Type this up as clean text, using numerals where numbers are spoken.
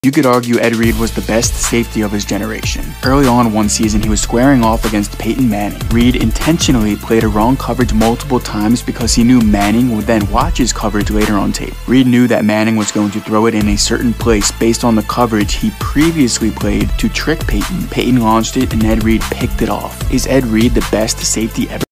You could argue Ed Reed was the best safety of his generation. Early on one season, he was squaring off against Peyton Manning. Reed intentionally played a wrong coverage multiple times because he knew Manning would then watch his coverage later on tape. Reed knew that Manning was going to throw it in a certain place based on the coverage he previously played to trick Peyton. Peyton launched it and Ed Reed picked it off. Is Ed Reed the best safety ever?